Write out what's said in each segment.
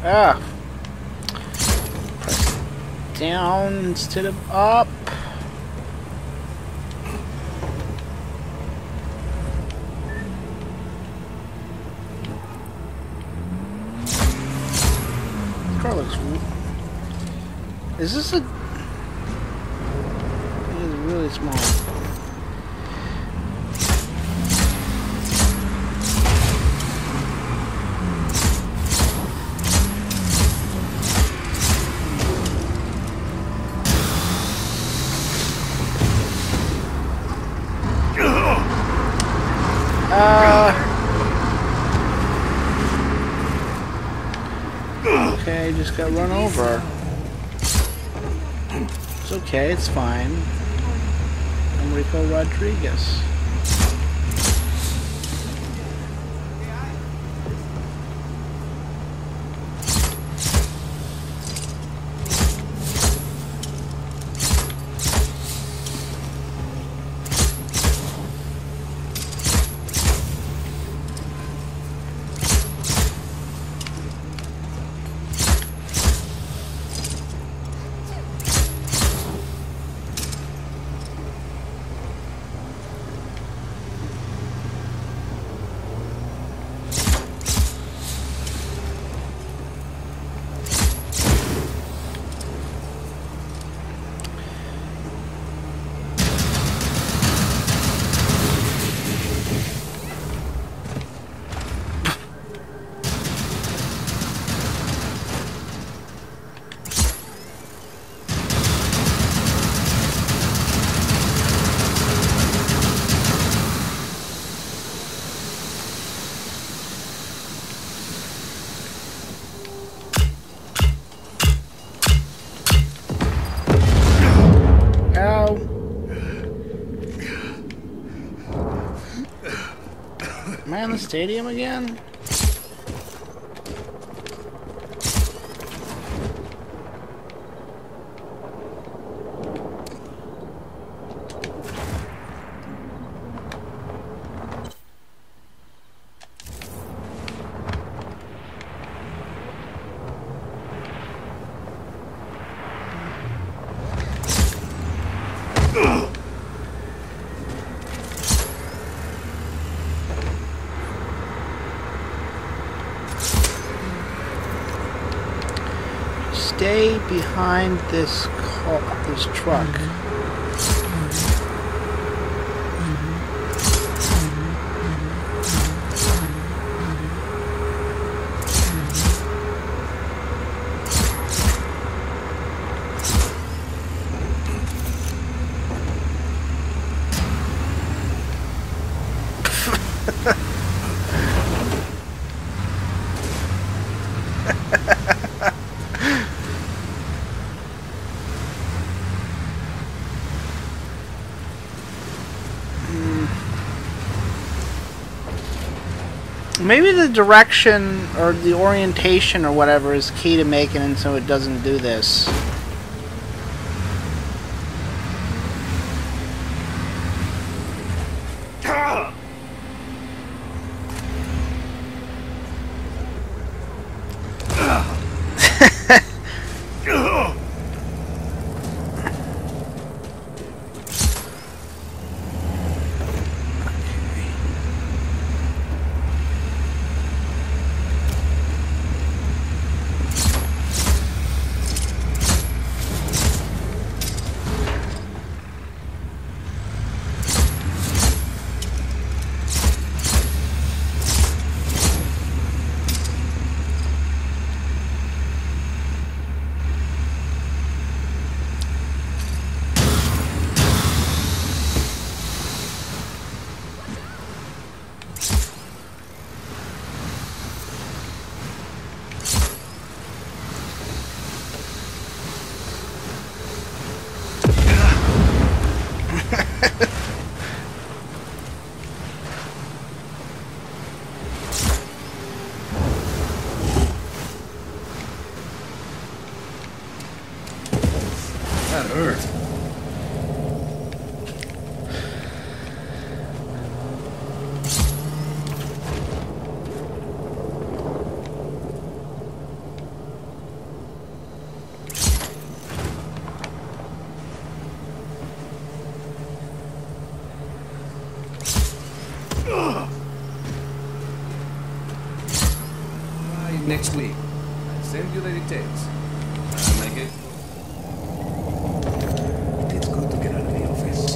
Ah. Press down instead of up. This car looks... Is this a... It is really small. Okay, just got run over. It's okay, it's fine. I'm Rico Rodriguez. Am I in the stadium again? Stay behind this truck. Maybe the direction or the orientation or whatever is key to making it so it doesn't do this. next week. I'll send you the details. Make it. It's good to get out of the office.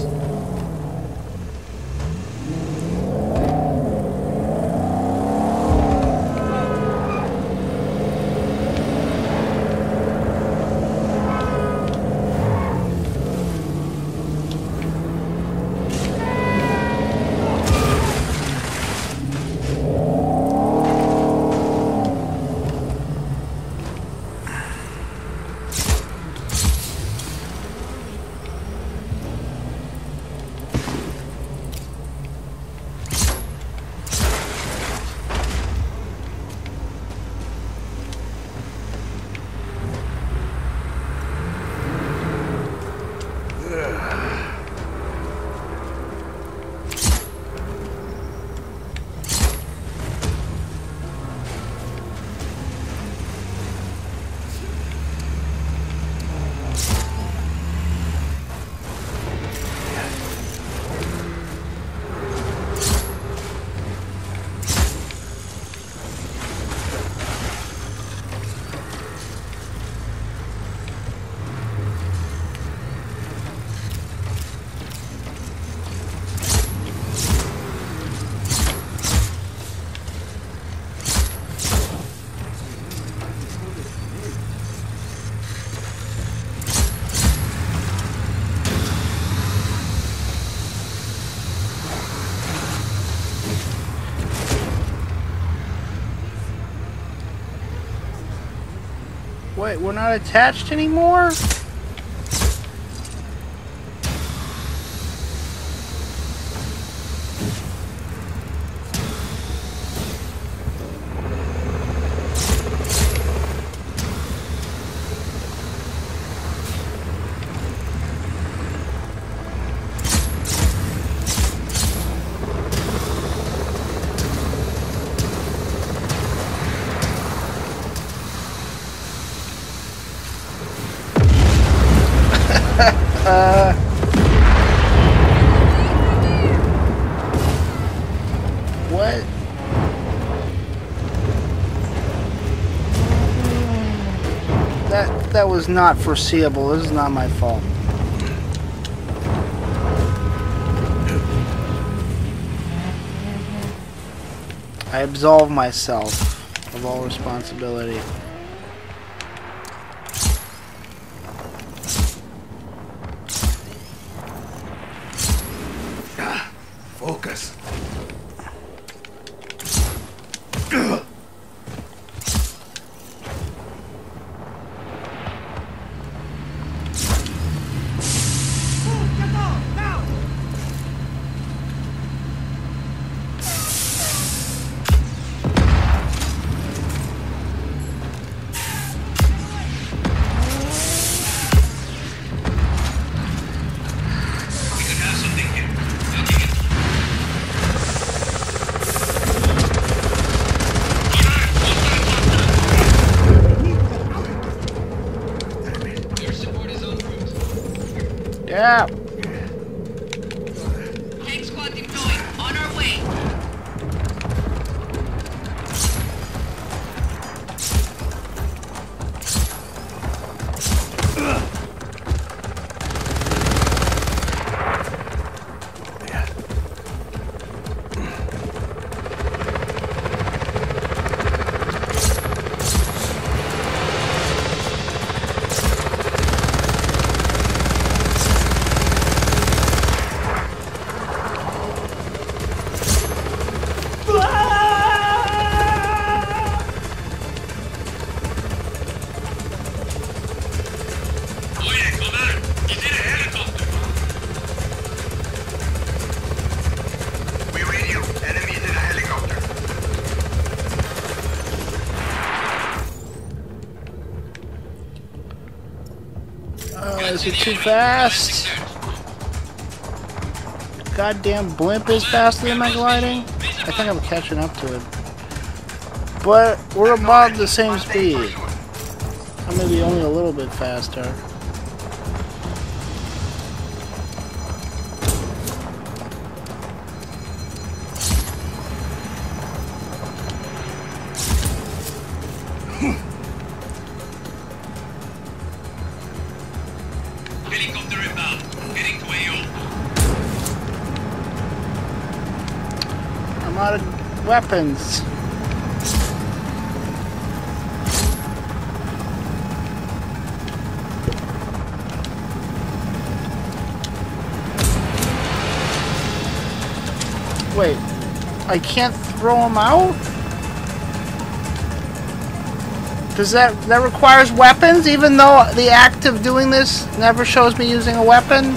Wait, we're not attached anymore? What? That was not foreseeable. This is not my fault. I absolve myself of all responsibility. Focus. Yeah. Tank squad deployed. On our way. Is it too fast? Goddamn blimp is faster than my gliding? I think I'm catching up to it. But we're about the same speed. I may be only a little bit faster. out of weapons. Wait, I can't throw them out? Does that requires weapons, even though the act of doing this never shows me using a weapon?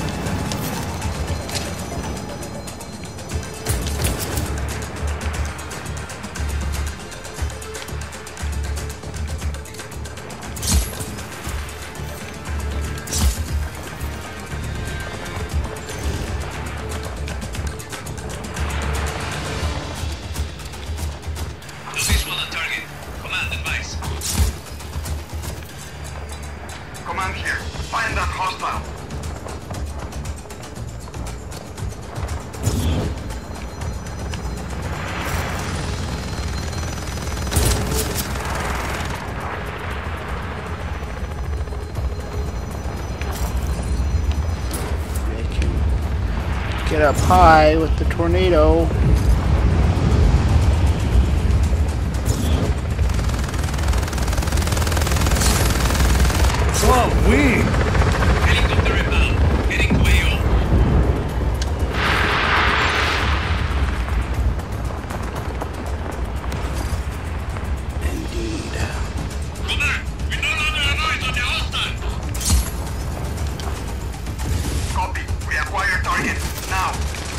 Visual on target. Command advice. Command here. Find that hostile. Get up high with the tornado. Oh, we! Helicopter inbound. Heading way off. Indeed. Command, we no longer have eyes on the hostile. Copy. We acquire target. Now.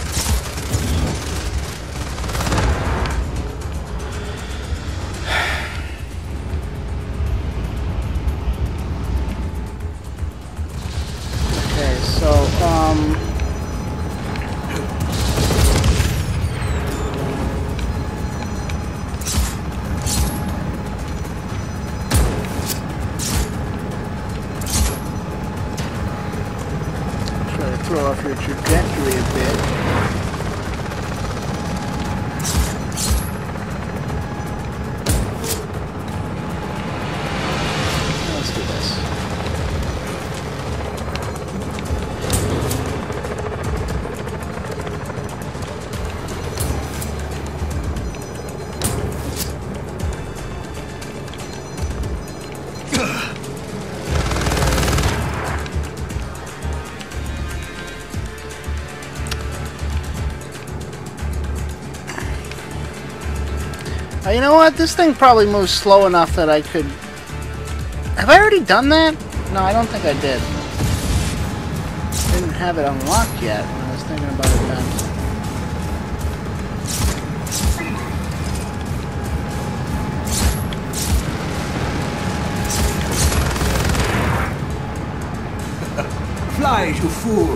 Okay, so, try to throw off your trajectory a bit. Let's do this. You know what? This thing probably moves slow enough that I could... Have I already done that? No, I don't think I did. Didn't have it unlocked yet when I was thinking about it then. Fly, you fool!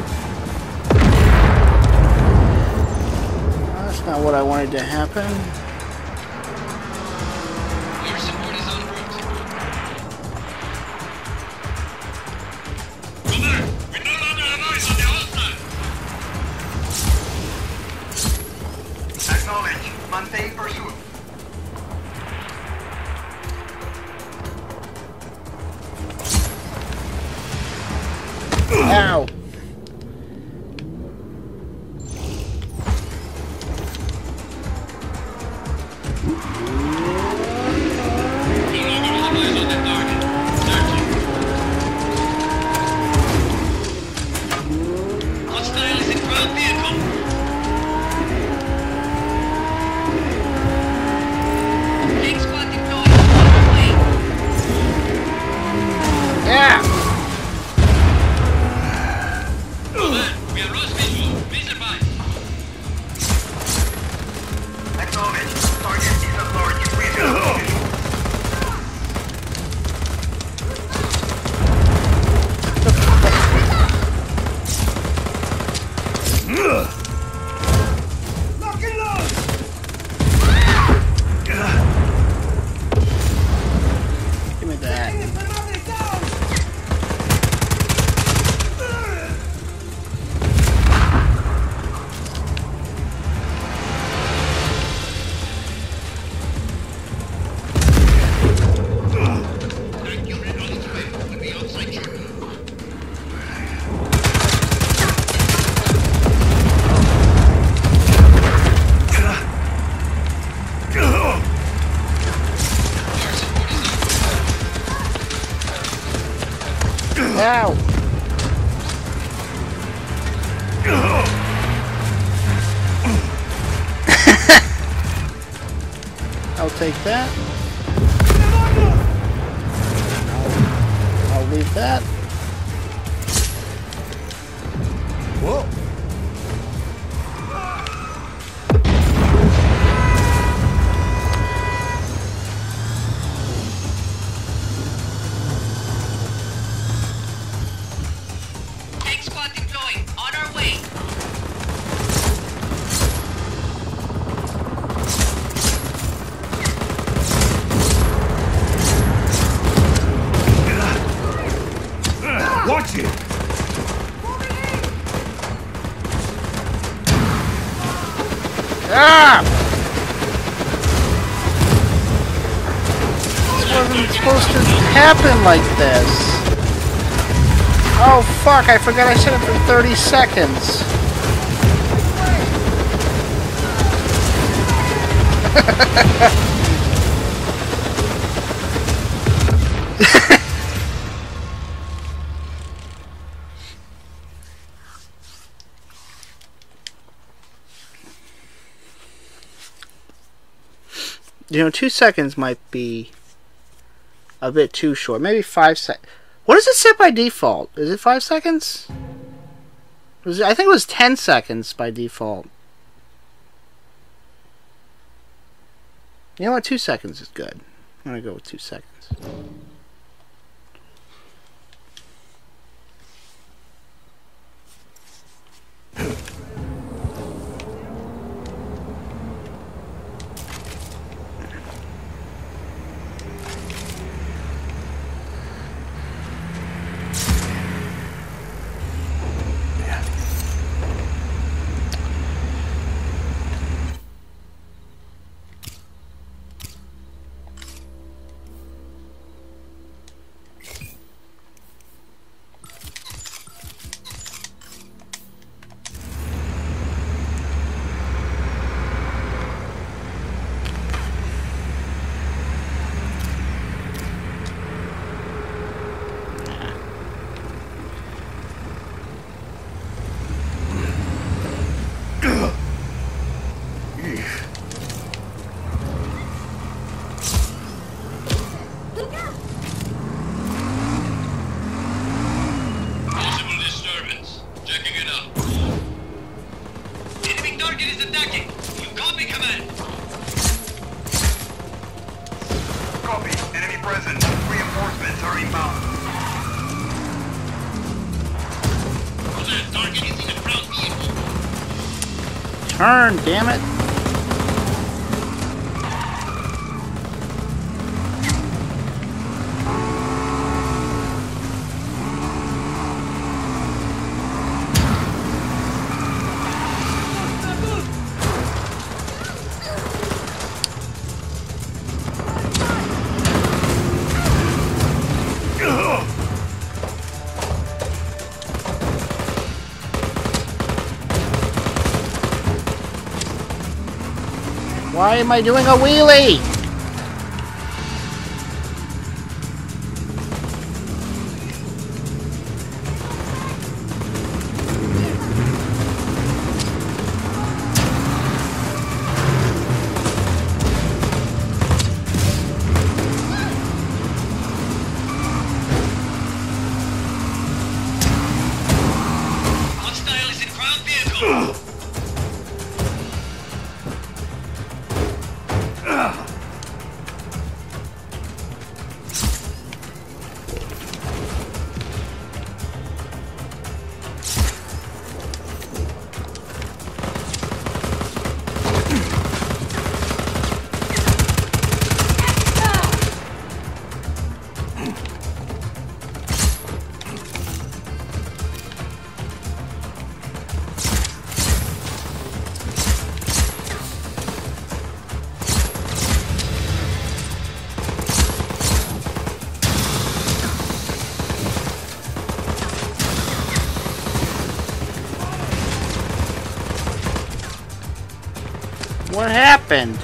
That's not what I wanted to happen. Your support is en route. Command, we no longer have eyes on the hostile. Acknowledge. Maintain pursuit. Ow! We no longer have eyes on the target. Searching. Hostile is in ground vehicle. Big squad deployed. On our way. Yeah! Command, we are lost visual. Please advise. Acknowledge. Target is at large. out. I'll take that. I'll leave that. Whoa. Tank squad deploying. On our way. Watch it! Ah! This wasn't supposed to happen like this. Oh fuck, I forgot I set it for 30 seconds. You know, 2 seconds might be a bit too short. Maybe 5 seconds. What does it set by default? Is it 5 seconds? I think it was 10 seconds by default. You know what? 2 seconds is good. I'm gonna go with 2 seconds. Possible disturbance. Checking it out. Enemy target is attacking. You copy, command. Copy. Enemy present. Reinforcements are inbound. What's that? Target is in a ground vehicle. Turn, damn it. Why am I doing a wheelie? Hostile is in ground vehicle. What happened?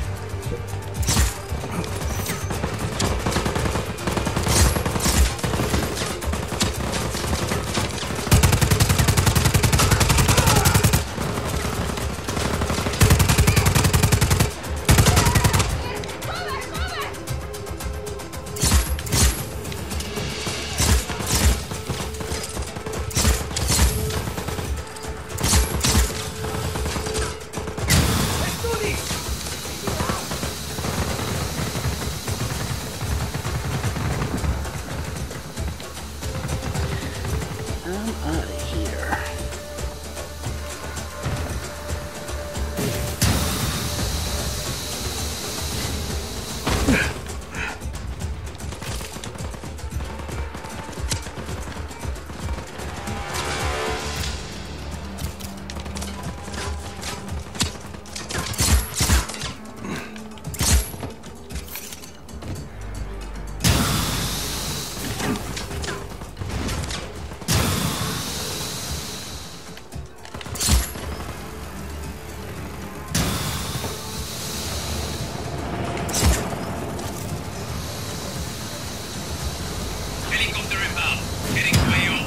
Helicopter inbound. Heading to AO.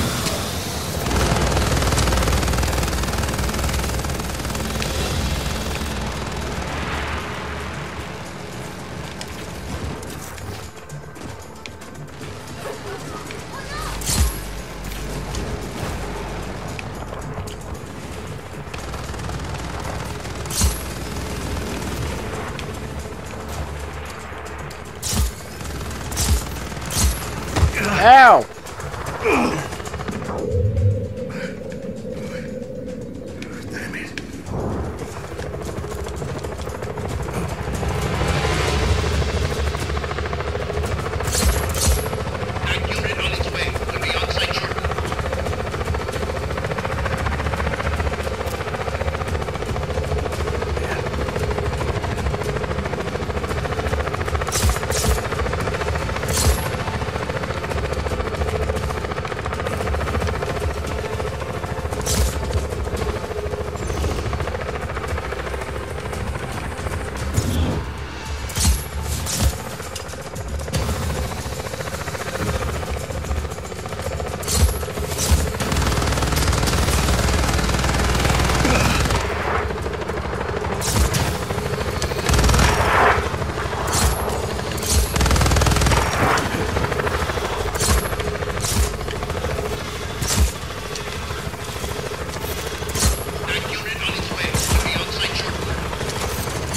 Ow! Damn it. Tank unit on its way. Will be on site shortly. Tank unit on its way. Will be on site shortly.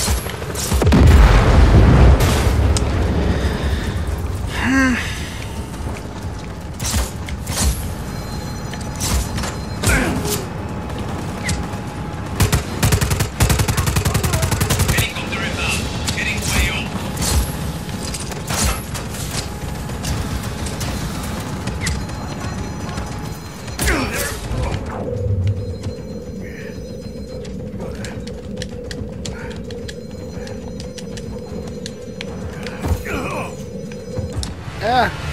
Helicopter inbound. Heading to AO. Ah!